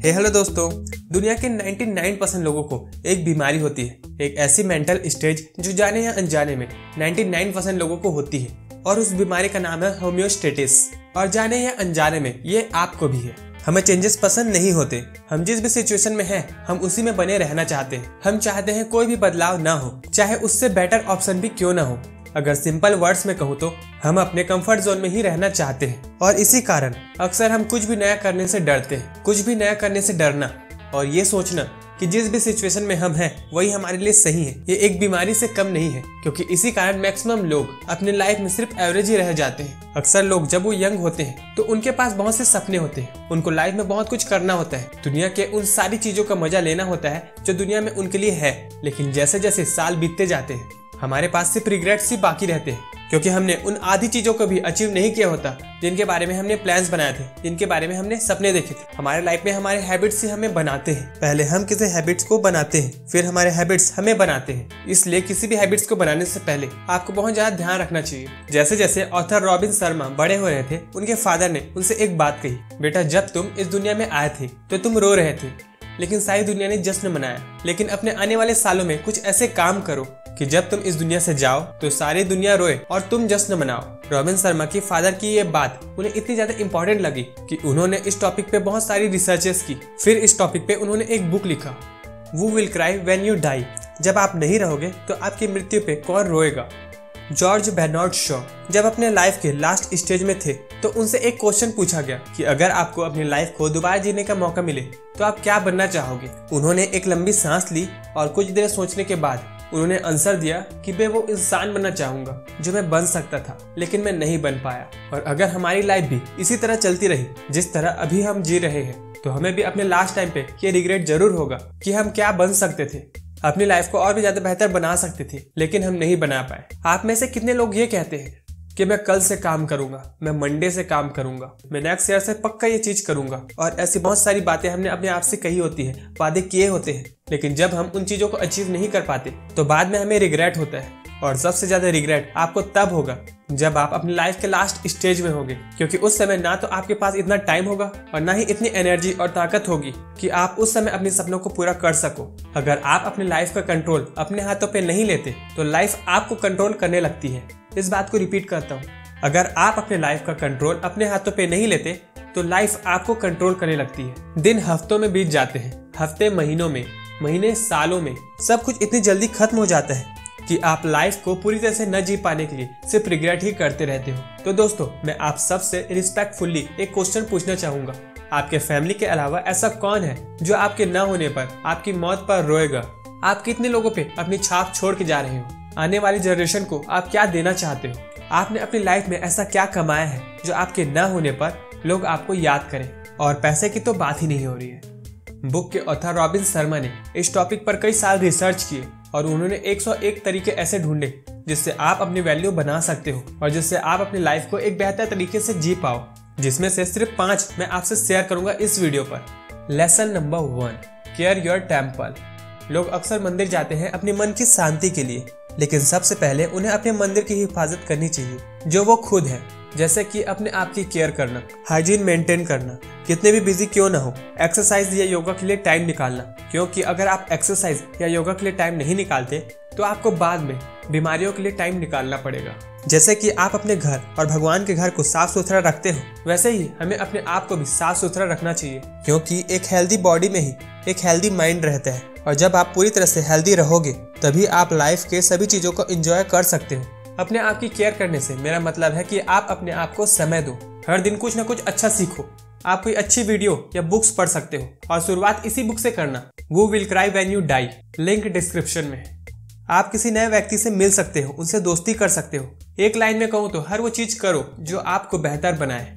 Hello दोस्तों, दुनिया के 99% लोगों को एक बीमारी होती है, एक ऐसी मेंटल स्टेज जो जाने या अनजाने में 99% लोगों को होती है और उस बीमारी का नाम है होम्योस्टेसिस। और जाने या अनजाने में ये आपको भी है। हमें चेंजेस पसंद नहीं होते। हम जिस भी सिचुएशन में हैं, हम उसी में बने रहना चाहते हैं। हम चाहते हैं कोई भी बदलाव ना हो, चाहे उससे बेटर ऑप्शन भी क्यों ना हो। अगर सिंपल वर्ड्स में कहूँ तो हम अपने कंफर्ट जोन में ही रहना चाहते हैं और इसी कारण अक्सर हम कुछ भी नया करने से डरते हैं। कुछ भी नया करने से डरना और ये सोचना कि जिस भी सिचुएशन में हम हैं वही हमारे लिए सही है, ये एक बीमारी से कम नहीं है, क्योंकि इसी कारण मैक्सिमम लोग अपने लाइफ में सिर्फ एवरेज ही रह जाते हैं। अक्सर लोग जब वो यंग होते हैं तो उनके पास बहुत से सपने होते हैं, उनको लाइफ में बहुत कुछ करना होता है, दुनिया के उन सारी चीजों का मजा लेना होता है जो दुनिया में उनके लिए है। लेकिन जैसे जैसे साल बीतते जाते हैं हमारे पास सिर्फ रिग्रेट्स ही बाकी रहते हैं, क्योंकि हमने उन आधी चीजों को भी अचीव नहीं किया होता जिनके बारे में हमने प्लान्स बनाए थे, जिनके बारे में हमने सपने देखे थे। हमारे लाइफ में हमारे हैबिट्स ही हमें बनाते हैं। पहले हम किसी हैबिट्स को बनाते हैं, फिर हमारे हैबिट्स हमें बनाते हैं। इसलिए किसी भी हैबिट्स को बनाने से पहले आपको बहुत ज्यादा ध्यान रखना चाहिए। जैसे जैसे ऑथर रॉबिन शर्मा बड़े हो रहे थे, उनके फादर ने उनसे एक बात कही, बेटा जब तुम इस दुनिया में आए थे तो तुम रो रहे थे, लेकिन सारी दुनिया ने जश्न मनाया। लेकिन अपने आने वाले सालों में कुछ ऐसे काम करो कि जब तुम इस दुनिया से जाओ तो सारी दुनिया रोए और तुम जश्न मनाओ। रॉबिन शर्मा की फादर की ये बात उन्हें इतनी ज्यादा इंपॉर्टेंट लगी कि उन्होंने इस टॉपिक पे बहुत सारी रिसर्चेस की। फिर इस टॉपिक पे उन्होंने एक बुक लिखा, who will cry when you die. जब आप नहीं रहोगे तो आपकी मृत्यु पे कौन रोएगा। जॉर्ज बेर्नार्ड शॉ जब अपने लाइफ के लास्ट स्टेज में थे तो उनसे एक क्वेश्चन पूछा गया कि अगर आपको अपनी लाइफ को दोबारा जीने का मौका मिले तो आप क्या बनना चाहोगे। उन्होंने एक लंबी सांस ली और कुछ देर सोचने के बाद उन्होंने आंसर दिया कि मैं वो इंसान बनना चाहूंगा जो मैं बन सकता था लेकिन मैं नहीं बन पाया। और अगर हमारी लाइफ भी इसी तरह चलती रही जिस तरह अभी हम जी रहे हैं तो हमें भी अपने लास्ट टाइम पे ये रिग्रेट जरूर होगा कि हम क्या बन सकते थे, अपनी लाइफ को और भी ज्यादा बेहतर बना सकते थे लेकिन हम नहीं बना पाए। आप में से कितने लोग ये कहते हैं कि मैं कल से काम करूंगा, मैं मंडे से काम करूंगा, मैं नेक्स्ट ईयर से पक्का ये चीज करूंगा। और ऐसी बहुत सारी बातें हमने अपने आप से कही होती है, वादे किए होते हैं, लेकिन जब हम उन चीजों को अचीव नहीं कर पाते तो बाद में हमें रिग्रेट होता है। और सबसे ज्यादा रिग्रेट आपको तब होगा जब आप अपनी लाइफ के लास्ट स्टेज में होंगे, क्योंकि उस समय ना तो आपके पास इतना टाइम होगा और ना ही इतनी एनर्जी और ताकत होगी कि आप उस समय अपने सपनों को पूरा कर सको। अगर आप अपनी लाइफ का कंट्रोल अपने हाथों पे नहीं लेते तो लाइफ आपको कंट्रोल करने लगती है। इस बात को रिपीट करता हूँ, अगर आप अपने लाइफ का कंट्रोल अपने हाथों पे नहीं लेते तो लाइफ आपको कंट्रोल करने लगती है। दिन हफ्तों में बीत जाते हैं, हफ्ते महीनों में, महीने सालों में, सब कुछ इतनी जल्दी खत्म हो जाता है कि आप लाइफ को पूरी तरह से न जी पाने के लिए सिर्फ रिग्रेट ही करते रहते हो। तो दोस्तों, मैं आप सबसे रिस्पेक्टफुल्ली एक क्वेश्चन पूछना चाहूंगा, आपके फैमिली के अलावा ऐसा कौन है जो आपके न होने पर, आपकी मौत पर रोएगा। आप कितने लोगों पे अपनी छाप छोड़ के जा रहे हो। आने वाली जनरेशन को आप क्या देना चाहते हो। आपने अपनी लाइफ में ऐसा क्या कमाया है जो आपके न होने पर लोग आपको याद करें। और पैसे की तो बात ही नहीं हो रही है। बुक के ऑथर रॉबिन शर्मा ने इस टॉपिक पर कई साल रिसर्च किए और उन्होंने 101 तरीके ऐसे ढूंढे जिससे आप अपनी वैल्यू बना सकते हो और जिससे आप अपनी लाइफ को एक बेहतर तरीके से जी पाओ, जिसमें से सिर्फ 5 मैं आपसे शेयर करूंगा इस वीडियो पर। Lesson number 1, care your temple. लोग अक्सर मंदिर जाते हैं अपने मन की शांति के लिए, लेकिन सबसे पहले उन्हें अपने मंदिर की हिफाजत करनी चाहिए जो वो खुद है। जैसे कि अपने आप की केयर करना, हाइजीन मेंटेन करना, कितने भी बिजी क्यों ना हो, एक्सरसाइज या योगा के लिए टाइम निकालना, क्योंकि अगर आप एक्सरसाइज या योगा के लिए टाइम नहीं निकालते तो आपको बाद में बीमारियों के लिए टाइम निकालना पड़ेगा। जैसे कि आप अपने घर और भगवान के घर को साफ सुथरा रखते हो, वैसे ही हमें अपने आप को भी साफ सुथरा रखना चाहिए, क्योंकि एक हेल्दी बॉडी में ही एक हेल्दी माइंड रहता है। और जब आप पूरी तरह से हेल्दी रहोगे तभी आप लाइफ के सभी चीजों को एंजॉय कर सकते हो। अपने आप की केयर करने से मेरा मतलब है कि आप अपने आप को समय दो, हर दिन कुछ ना कुछ अच्छा सीखो। आप कोई अच्छी वीडियो या बुक्स पढ़ सकते हो और शुरुआत इसी बुक से करना, who will cry when you die, link description में। आप किसी नए व्यक्ति से मिल सकते हो, उनसे दोस्ती कर सकते हो। एक लाइन में कहूँ तो हर वो चीज करो जो आपको बेहतर बनाए।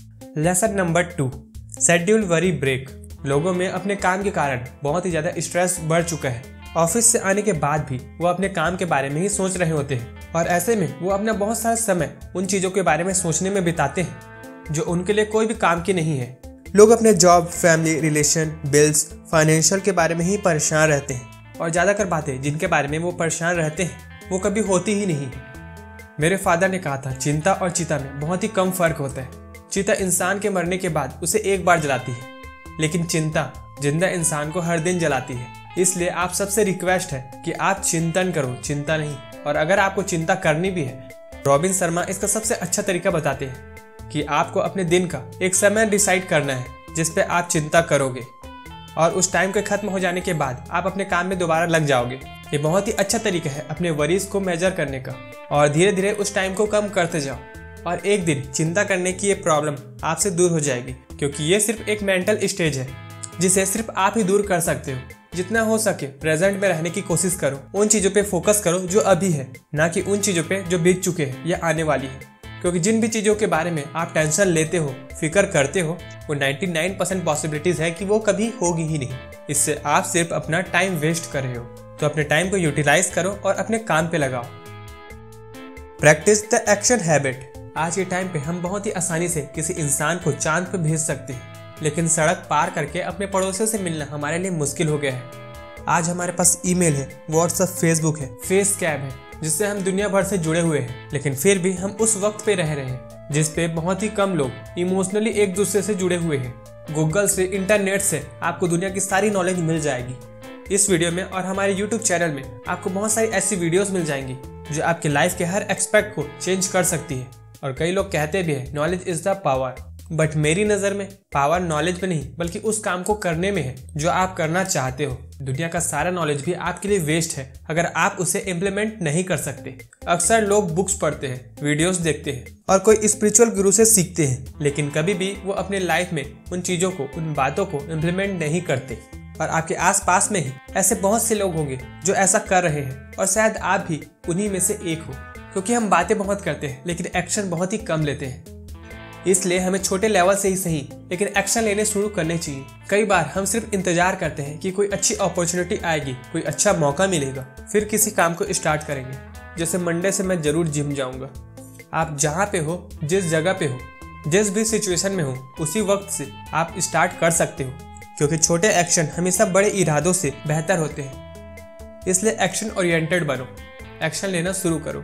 Lesson number 2, schedule worry break. लोगों में अपने काम के कारण बहुत ही ज्यादा स्ट्रेस बढ़ चुका है। ऑफिस से आने के बाद भी वो अपने काम के बारे में ही सोच रहे होते हैं और ऐसे में वो अपना बहुत सारा समय उन चीजों के बारे में सोचने में बिताते हैं जो उनके लिए कोई भी काम की नहीं है। लोग अपने job, family, relation, bills, financial के बारे में ही परेशान रहते हैं और ज्यादातर बातें जिनके बारे में वो परेशान रहते हैं वो कभी होती ही नहीं है। मेरे फादर ने कहा था, चिंता और चिता में बहुत ही कम फर्क होता है। चिता इंसान के मरने के बाद उसे एक बार जलाती है, लेकिन चिंता जिंदा इंसान को हर दिन जलाती है। इसलिए आप सबसे रिक्वेस्ट है कि आप चिंतन करो, चिंता नहीं। और अगर आपको चिंता करनी भी है, रॉबिन शर्मा इसका सबसे अच्छा तरीका बताते हैं कि आपको अपने दिन का एक समय डिसाइड करना है जिस पे आप चिंता करोगे, और उस टाइम के खत्म हो जाने के बाद आप अपने काम में दोबारा लग जाओगे। ये बहुत ही अच्छा तरीका है अपने वरीज को मेजर करने का, और धीरे धीरे उस टाइम को कम करते जाओ, और एक दिन चिंता करने की ये प्रॉब्लम आपसे दूर हो जाएगी। क्योंकि ये सिर्फ एक मेंटल स्टेज है जिसे सिर्फ आप ही दूर कर सकते हो। जितना हो सके प्रेजेंट में रहने की कोशिश करो, उन चीज़ों पे फोकस करो जो अभी है, ना कि उन चीज़ों पे जो बीत चुके हैं या आने वाली है। क्योंकि जिन भी चीज़ों के बारे में आप टेंशन लेते हो, फिक्र करते हो, वो 99% पॉसिबिलिटीज़ है कि वो कभी होगी ही नहीं। इससे आप सिर्फ अपना टाइम वेस्ट कर रहे हो। तो अपने टाइम को यूटिलाइज करो और अपने काम पे लगाओ। Practice the action habit. आज के टाइम पे हम बहुत ही आसानी से किसी इंसान को चांद पे भेज सकते हैं, लेकिन सड़क पार करके अपने पड़ोसियों से मिलना हमारे लिए मुश्किल हो गया है। आज हमारे पास ईमेल है, व्हाट्सएप, फेसबुक है, फेस कैम है, जिससे हम दुनिया भर से जुड़े हुए हैं। लेकिन फिर भी हम उस वक्त पे रह रहे हैं जिस पे बहुत ही कम लोग इमोशनली एक दूसरे से जुड़े हुए हैं। गूगल से, इंटरनेट से आपको दुनिया की सारी नॉलेज मिल जाएगी। इस वीडियो में और हमारे यूट्यूब चैनल में आपको बहुत सारी ऐसी वीडियोस मिल जाएंगी जो आपके लाइफ के हर एक्सपेक्ट को चेंज कर सकती है। और कई लोग कहते भी हैं knowledge is the power, but मेरी नज़र में पावर नॉलेज में नहीं बल्कि उस काम को करने में है जो आप करना चाहते हो। दुनिया का सारा नॉलेज भी आपके लिए वेस्ट है अगर आप उसे इम्प्लीमेंट नहीं कर सकते। अक्सर लोग बुक्स पढ़ते हैं, वीडियोस देखते हैं और कोई स्पिरिचुअल गुरु से सीखते हैं, लेकिन कभी भी वो अपने लाइफ में उन चीज़ों को, उन बातों को इम्प्लीमेंट नहीं करते। और आपके आसपास में ही ऐसे बहुत से लोग होंगे जो ऐसा कर रहे हैं, और शायद आप भी उन्हीं में से एक हो। क्योंकि हम बातें बहुत करते हैं लेकिन एक्शन बहुत ही कम लेते हैं। इसलिए हमें छोटे लेवल से ही सही लेकिन एक्शन लेने शुरू करने चाहिए। कई बार हम सिर्फ इंतजार करते हैं कि कोई अच्छी अपॉर्चुनिटी आएगी, कोई अच्छा मौका मिलेगा, फिर किसी काम को स्टार्ट करेंगे। जैसे मंडे से मैं जरूर जिम जाऊंगा। आप जहाँ पे हो, जिस जगह पे हो, जिस भी सिचुएशन में हो, उसी वक्त से आप स्टार्ट कर सकते हो। क्योंकि छोटे एक्शन हमेशा बड़े इरादों से बेहतर होते हैं। इसलिए एक्शन ओरिएंटेड बनो, एक्शन लेना शुरू करो।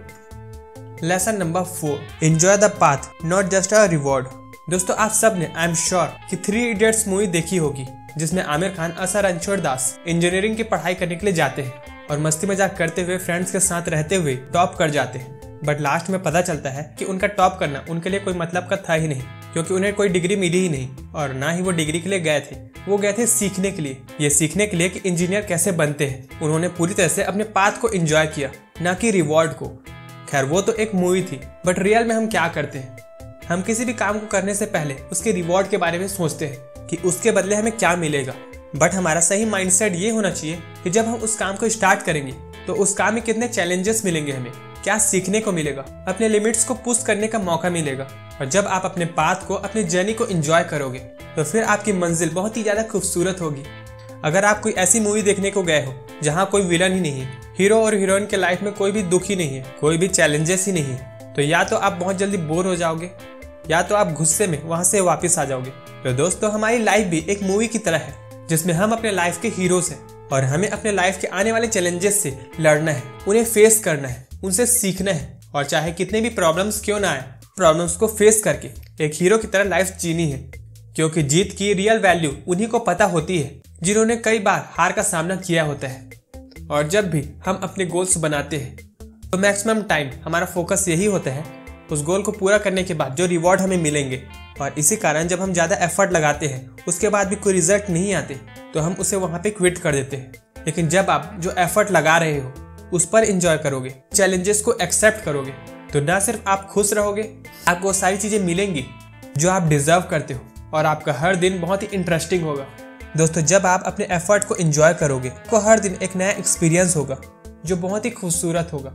Lesson number 4, enjoy the path, not just a reward. दोस्तों, आप सब ने आई एम श्योर कि 3 इडियट्स मूवी देखी होगी, जिसमें आमिर खान और रणछोड़ दास इंजीनियरिंग की पढ़ाई करने के लिए जाते हैं और मस्ती मजाक करते हुए फ्रेंड्स के साथ रहते हुए टॉप कर जाते हैं। बट लास्ट में पता चलता है कि उनका टॉप करना उनके लिए कोई मतलब का था ही नहीं, क्योंकि उन्हें कोई डिग्री मिली ही नहीं, और ना ही वो डिग्री के लिए गए थे। वो गए थे सीखने के लिए। ये सीखने के लिए कि इंजीनियर कैसे बनते हैं। उन्होंने पूरी तरह से अपने पाथ को एंजॉय किया, ना कि रिवॉर्ड को। खैर, वो तो एक मूवी थी, बट रियल में हम क्या करते हैं? हम किसी भी काम को करने से पहले उसके रिवॉर्ड के बारे में सोचते हैं कि उसके बदले हमें क्या मिलेगा। बट हमारा सही माइंडसेट ये होना चाहिए कि जब हम उस काम को स्टार्ट करेंगे तो उस काम में कितने चैलेंजेस मिलेंगे, हमें क्या सीखने को मिलेगा, अपने लिमिट्स को पुश करने का मौका मिलेगा। और जब आप अपने पाथ को, अपनी जर्नी को एंजॉय करोगे तो फिर आपकी मंजिल बहुत ही ज़्यादा खूबसूरत होगी। अगर आप कोई ऐसी मूवी देखने को गए हो जहाँ कोई विलन ही नहीं है, हीरो और हीरोइन के लाइफ में कोई भी दुख ही नहीं है, कोई भी चैलेंजेस ही नहीं है, तो या तो आप बहुत जल्दी बोर हो जाओगे या तो आप गुस्से में वहाँ से वापस आ जाओगे। तो दोस्तों, हमारी लाइफ भी एक मूवी की तरह है जिसमें हम अपने लाइफ के हीरोज हैं, और हमें अपने लाइफ के आने वाले चैलेंजेस से लड़ना है, उन्हें फेस करना है, उनसे सीखना है, और चाहे कितने भी प्रॉब्लम्स क्यों ना आए, प्रॉब्लम्स को फेस करके एक हीरो की तरह लाइफ जीनी है। क्योंकि जीत की रियल वैल्यू उन्हीं को पता होती है जिन्होंने कई बार हार का सामना किया होता है। और जब भी हम अपने गोल्स बनाते हैं तो मैक्सिमम टाइम हमारा फोकस यही होता है उस गोल को पूरा करने के बाद जो रिवॉर्ड हमें मिलेंगे। और इसी कारण जब हम ज़्यादा एफर्ट लगाते हैं, उसके बाद भी कोई रिजल्ट नहीं आते, तो हम उसे वहाँ पे क्विट कर देते हैं। लेकिन जब आप जो एफर्ट लगा रहे हो उस पर इंजॉय करोगे, चैलेंजेस को एक्सेप्ट करोगे, तो ना सिर्फ आप खुश रहोगे, आपको सारी चीज़ें मिलेंगी जो आप डिजर्व करते हो, और आपका हर दिन बहुत ही इंटरेस्टिंग होगा। दोस्तों, जब आप अपने एफर्ट को एंजॉय करोगे तो हर दिन एक नया एक्सपीरियंस होगा जो बहुत ही खूबसूरत होगा।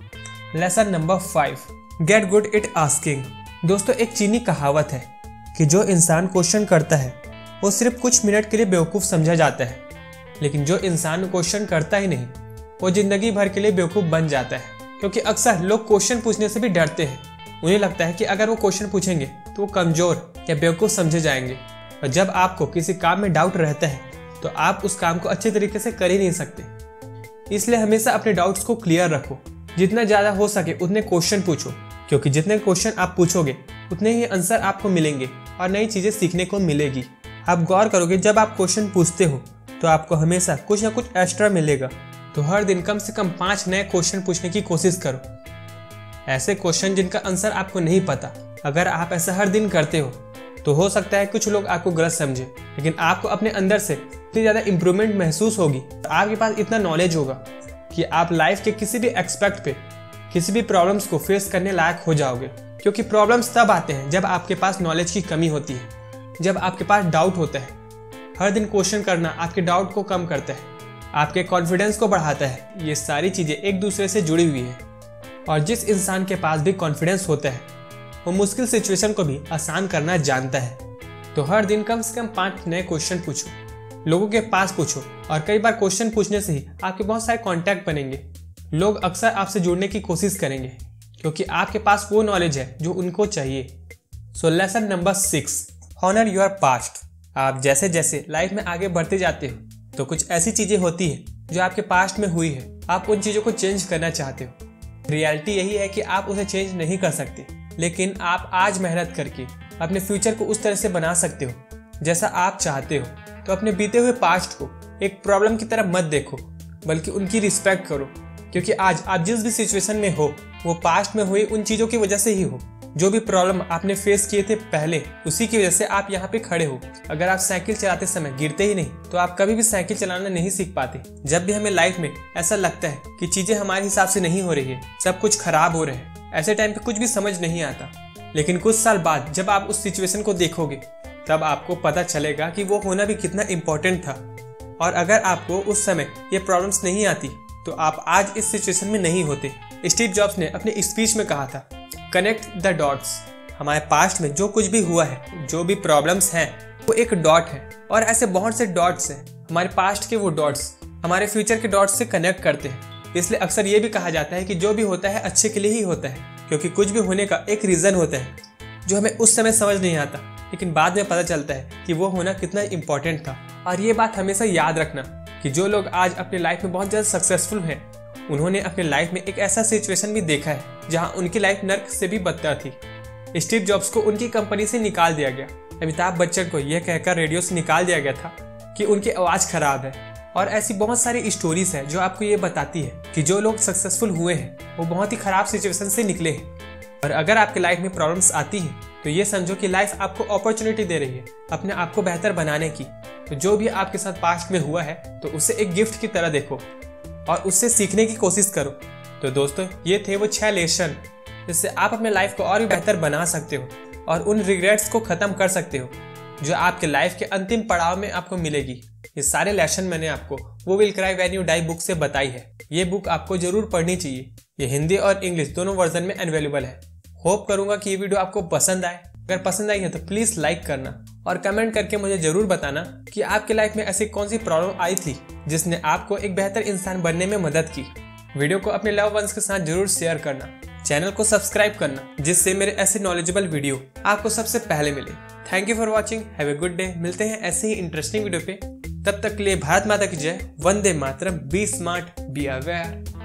Lesson number 5, get good at asking. दोस्तों, एक चीनी कहावत है कि जो इंसान क्वेश्चन करता है वो सिर्फ कुछ मिनट के लिए बेवकूफ़ समझा जाता है, लेकिन जो इंसान क्वेश्चन करता ही नहीं वो जिंदगी भर के लिए बेवकूफ़ बन जाता है। क्योंकि अक्सर लोग क्वेश्चन पूछने से भी डरते हैं। उन्हें लगता है कि अगर वो क्वेश्चन पूछेंगे तो वो कमज़ोर या बेवकूफ़ समझे जाएंगे। और जब आपको किसी काम में डाउट रहता है तो आप उस काम को अच्छे तरीके से कर ही नहीं सकते। इसलिए हमेशा अपने डाउट्स को क्लियर रखो। जितना ज़्यादा हो सके उतने क्वेश्चन पूछो, क्योंकि जितने क्वेश्चन आप पूछोगे उतने ही आंसर आपको मिलेंगे और नई चीज़ें सीखने को मिलेगी। आप गौर करोगे जब आप क्वेश्चन पूछते हो तो आपको हमेशा कुछ ना कुछ एक्स्ट्रा मिलेगा। तो हर दिन कम से कम 5 नए क्वेश्चन पूछने की कोशिश करो, ऐसे क्वेश्चन जिनका आंसर आपको नहीं पता। अगर आप ऐसा हर दिन करते हो तो हो सकता है कुछ लोग आपको गलत समझे, लेकिन आपको अपने अंदर से इतनी ज़्यादा इम्प्रूवमेंट महसूस होगी, आपके पास इतना नॉलेज होगा कि आप लाइफ के किसी भी एक्सपेक्ट पे किसी भी प्रॉब्लम्स को फेस करने लायक हो जाओगे। क्योंकि प्रॉब्लम्स तब आते हैं जब आपके पास नॉलेज की कमी होती है, जब आपके पास डाउट होता है। हर दिन क्वेश्चन करना आपके डाउट को कम करता है, आपके कॉन्फिडेंस को बढ़ाता है। ये सारी चीज़ें एक दूसरे से जुड़ी हुई है, और जिस इंसान के पास भी कॉन्फिडेंस होता है वो मुश्किल सिचुएशन को भी आसान करना जानता है। तो हर दिन कम से कम 5 नए क्वेश्चन पूछो, लोगों के पास पूछो, और कई बार क्वेश्चन पूछने से ही आपके बहुत सारे कॉन्टैक्ट बनेंगे। लोग अक्सर आपसे जुड़ने की कोशिश करेंगे क्योंकि आपके पास वो नॉलेज है जो उनको चाहिए। So lesson number 6, honour your past. आप जैसे जैसे लाइफ में आगे बढ़ते जाते हो तो कुछ ऐसी चीज़ें होती हैं जो आपके पास्ट में हुई है, आप उन चीज़ों को चेंज करना चाहते हो। रियलिटी यही है कि आप उसे चेंज नहीं कर सकते, लेकिन आप आज मेहनत करके अपने फ्यूचर को उस तरह से बना सकते हो जैसा आप चाहते हो। तो अपने बीते हुए पास्ट को एक प्रॉब्लम की तरह मत देखो, बल्कि उनकी रिस्पेक्ट करो, क्योंकि आज आप जिस भी सिचुएशन में हो वो पास्ट में हुई उन चीज़ों की वजह से ही हो। जो भी प्रॉब्लम आपने फेस किए थे पहले, उसी की वजह से आप यहाँ पे खड़े हो। अगर आप साइकिल चलाते समय गिरते ही नहीं तो आप कभी भी साइकिल चलाना नहीं सीख पाते। जब भी हमें लाइफ में ऐसा लगता है कि चीज़ें हमारे हिसाब से नहीं हो रही है, सब कुछ खराब हो रहा है, ऐसे टाइम पे कुछ भी समझ नहीं आता। लेकिन कुछ साल बाद जब आप उस सिचुएशन को देखोगे तब आपको पता चलेगा कि वो होना भी कितना इम्पोर्टेंट था। और अगर आपको उस समय ये प्रॉब्लम्स नहीं आती तो आप आज इस सिचुएशन में नहीं होते। स्टीव जॉब्स ने अपने स्पीच में कहा था, कनेक्ट द डॉट्स। हमारे पास्ट में जो कुछ भी हुआ है, जो भी प्रॉब्लम्स हैं, वो एक डॉट है, और ऐसे बहुत से डॉट्स हैं। हमारे पास्ट के वो डॉट्स हमारे फ्यूचर के डॉट्स से कनेक्ट करते हैं। इसलिए अक्सर ये भी कहा जाता है कि जो भी होता है अच्छे के लिए ही होता है, क्योंकि कुछ भी होने का एक रीज़न होता है जो हमें उस समय समझ नहीं आता, लेकिन बाद में पता चलता है कि वो होना कितना इम्पोर्टेंट था। और ये बात हमेशा याद रखना कि जो लोग आज अपने लाइफ में बहुत ज़्यादा सक्सेसफुल हैं, उन्होंने अपने लाइफ में एक ऐसा सिचुएशन भी देखा है जहां उनकी लाइफ नर्क से भी बदतर थी। स्टीव जॉब्स को उनकी कंपनी से निकाल दिया गया, अमिताभ बच्चन को यह कहकर रेडियो से निकाल दिया गया था कि उनकी आवाज़ खराब है। और ऐसी बहुत सारी स्टोरीज है जो आपको ये बताती है कि जो लोग सक्सेसफुल हुए हैं वो बहुत ही खराब सिचुएशन से निकले हैं। और अगर आपके लाइफ में प्रॉब्लम्स आती हैं तो ये समझो कि लाइफ आपको अपॉर्चुनिटी दे रही है अपने आप को बेहतर बनाने की। तो जो भी आपके साथ पास्ट में हुआ है तो उसे एक गिफ्ट की तरह देखो और उससे सीखने की कोशिश करो। तो दोस्तों, ये थे वो 6 लेसन जिससे आप अपने लाइफ को और भी बेहतर बना सकते हो और उन रिग्रेट्स को ख़त्म कर सकते हो जो आपके लाइफ के अंतिम पड़ाव में आपको मिलेगी। ये सारे लेसन मैंने आपको who will cry when you die book से बताई है। ये बुक आपको जरूर पढ़नी चाहिए। ये हिंदी और इंग्लिश दोनों वर्जन में अवेलेबल है। होप करूंगा कि ये वीडियो आपको पसंद आए। अगर पसंद आई है तो प्लीज़ लाइक करना और कमेंट करके मुझे ज़रूर बताना कि आपके लाइफ में ऐसी कौन सी प्रॉब्लम आई थी जिसने आपको एक बेहतर इंसान बनने में मदद की। वीडियो को अपने लव वंस के साथ जरूर शेयर करना, चैनल को सब्सक्राइब करना, जिससे मेरे ऐसे नॉलेजेबल वीडियो आपको सबसे पहले मिले। Thank you for watching, have a good day. मिलते हैं ऐसे ही इंटरेस्टिंग वीडियो पे। तब तक के लिए भारत माता की जय, वंदे मातरम, बी स्मार्ट, बी अवेयर।